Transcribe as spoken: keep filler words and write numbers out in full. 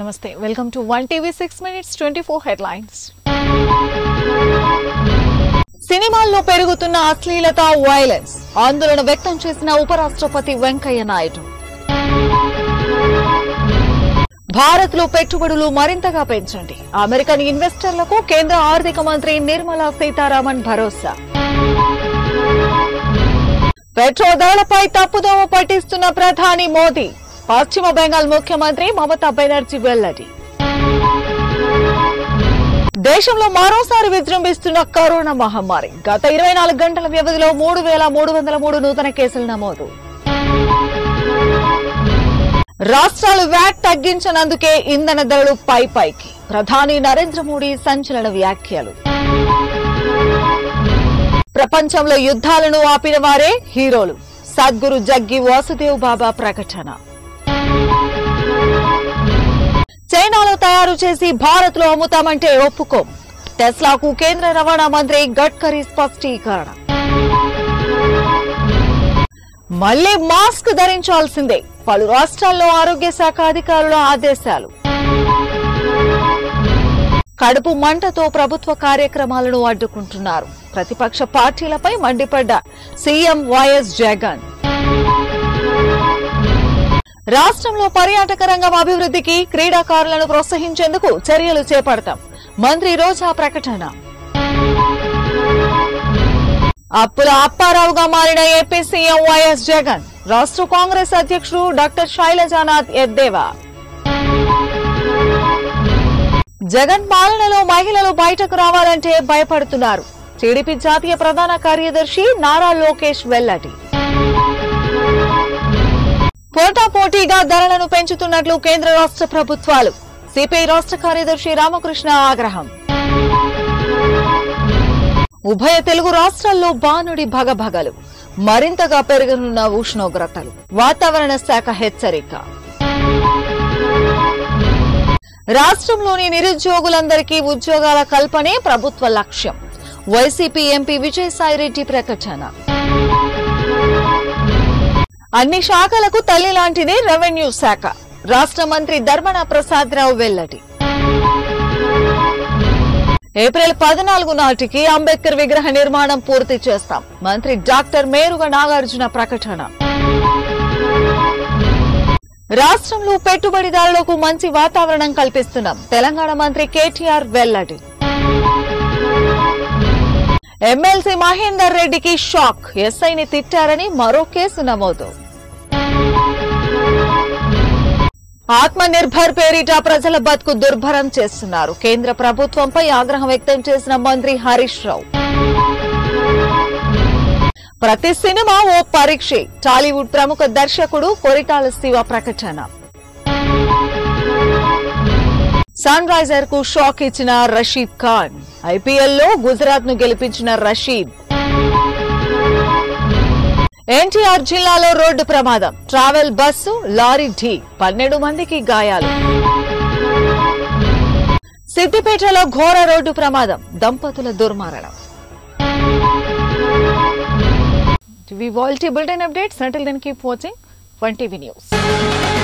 Namaste. Welcome to one T V six minutes twenty-four headlines. సినిమాల్లో పెరుగుతున్న అశ్లీలత violence ఆందోళన వ్యక్తం చేసిన ఉపరాష్ట్రపతి వెంకయ్య నాయుడు. భారత్లో పెట్టుబడులు మరింతగా పెంచండి అమెరికన్ ఇన్వెస్టర్లకు కేంద్ర ఆర్థిక మంత్రి నిర్మలా సీతారామన్ భరోసా. పెట్రోల్ ధరలపై తప్పుదోవ పట్టిస్తున్న ప్రధాని మోదీ పశ్చిమ బెంగాల్ ముఖ్యమంత్రి మమతా బెనర్జీ వెల్లడి. దేశంలో మరోసారి విజృంభిస్తున్న కరోనా మహమ్మారి గత ఇరవై నాలుగు గంటల వ్యవధిలో మూడు వేల మూడు వందల మూడు నూతన కేసులు నమోదు. రాష్ట్రాలు వ్యాట్ తగ్గించనందుకే ఇంధన ధరలు పై పైకి ప్రధాని నరేంద్ర మోడీ సంచలన వ్యాఖ్యలు. ప్రపంచంలో యుద్ధాలను ఆపిన వారే హీరోలు సద్గురు జగ్గి వాసుదేవ్ బాబా ప్రకటన. చైనాలో తయారు చేసి భారత్ లో అమ్ముతామంటే ఒప్పుకోం టెస్లాకు కేంద్ర రవాణా మంత్రి గడ్కరీ స్పష్టీకరణ. మళ్లీ మాస్క్ ధరించాల్సిందే పలు రాష్ట్రాల్లో ఆరోగ్య శాఖ అధికారుల ఆదేశాలు. కడుపు మంటతో ప్రభుత్వ కార్యక్రమాలను అడ్డుకుంటున్నారు ప్రతిపక్ష పార్టీలపై మండిపడ్డ సీఎం వైఎస్ జగన్. రాష్ట్రంలో పర్యాటక రంగం అభివృద్ధికి క్రీడాకారులను ప్రోత్సహించేందుకు చర్యలు చేపడతాం మంత్రి రోజా ప్రకటన. అప్పుల అప్పారావుగా మారిన ఏపీ సీఎం వైఎస్ జగన్ రాష్ట్ర కాంగ్రెస్ అధ్యక్షుడు డాక్టర్ శైలజానాథ్ ఎద్దేవా. జగన్ పాలనలో మహిళలు బయటకు రావాలంటే భయపడుతున్నారు టీడీపీ జాతీయ ప్రధాన కార్యదర్శి నారా లోకేష్ వెల్లడి. పోటాపోటీగా ధరలను పెంచుతున్నట్లు కేంద్ర రాష్ట్ర ప్రభుత్వాలు సిపిఐ రాష్ట్ర కార్యదర్శి రామకృష్ణ ఆగ్రహం. ఉభయ తెలుగు రాష్ట్రాల్లో బానుడి భగభగలు మరింతగా పెరగనున్న ఉష్ణోగ్రతలు వాతావరణ శాఖ హెచ్చరిక. రాష్ట్రంలోని నిరుద్యోగులందరికీ ఉద్యోగాల కల్పనే ప్రభుత్వ లక్ష్యం వైసీపీ ఎంపీ విజయసాయిరెడ్డి ప్రకటన. అన్ని శాఖలకు తల్లి లాంటిదే రెవెన్యూ శాఖ రాష్ట్ర మంత్రి ధర్మన ప్రసాద్ రావు వెల్లడి. ఏప్రిల్ పద్నాలుగు నాటికి అంబేద్కర్ విగ్రహ నిర్మాణం పూర్తి చేస్తాం మంత్రి డాక్టర్ మేరుగ నాగార్జున ప్రకటన. రాష్ట్రంలో పెట్టుబడిదారులకు మంచి వాతావరణం కల్పిస్తున్నాం తెలంగాణ మంత్రి కేటీఆర్ వెల్లడి. ఎమ్మెల్సీ మహేందర్ రెడ్డికి షాక్ ఎస్ఐని తిట్టారని మరో కేసు నమోదు. ఆత్మ నిర్భర్ పేరిట ప్రజల బతుకు దుర్భరం చేస్తున్నారు కేంద్ర ప్రభుత్వంపై ఆగ్రహం వ్యక్తం చేసిన మంత్రి హరీష్ రావు. ప్రతి సినిమా ఓ పరీక్షే టాలీవుడ్ ప్రముఖ దర్శకుడు కొరిటాల శివ ప్రకటన. సన్ రైజర్ కు షాక్ ఇచ్చిన రషీద్ ఖాన్ ఐపీఎల్ లో గుజరాత్ ను గెలిపించిన రషీద్. ఎన్టీఆర్ జిల్లాలో రోడ్డు ప్రమాదం ట్రావెల్ బస్సు లారీ ఢీ పన్నెండు మందికి గాయాలు. సిద్దిపేటలో ఘోర రోడ్డు ప్రమాదం దంపతుల దుర్మరణం. టీవీ వాల్టీ bulletin updates until then keep watching one T V News.